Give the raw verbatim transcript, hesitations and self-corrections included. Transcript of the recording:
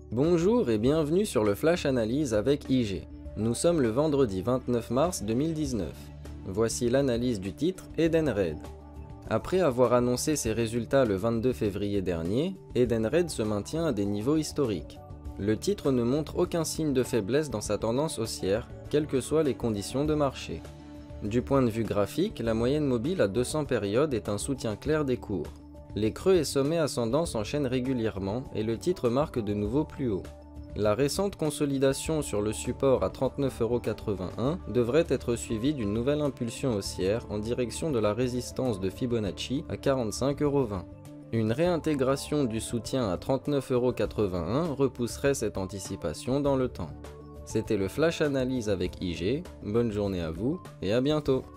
Bonjour et bienvenue sur le Flash Analyse avec I G. Nous sommes le vendredi vingt-neuf mars deux mille dix-neuf. Voici l'analyse du titre Edenred. Après avoir annoncé ses résultats le vingt-deux février dernier, Edenred se maintient à des niveaux historiques. Le titre ne montre aucun signe de faiblesse dans sa tendance haussière, quelles que soient les conditions de marché. Du point de vue graphique, la moyenne mobile à deux cents périodes est un soutien clair des cours. Les creux et sommets ascendants s'enchaînent régulièrement et le titre marque de nouveaux plus hauts. La récente consolidation sur le support à trente-neuf euros quatre-vingt-un devrait être suivie d'une nouvelle impulsion haussière en direction de la résistance de Fibonacci à quarante-cinq euros vingt. Une réintégration du soutien à trente-neuf euros quatre-vingt-un repousserait cette anticipation dans le temps. C'était le Flash Analyse avec I G, bonne journée à vous et à bientôt.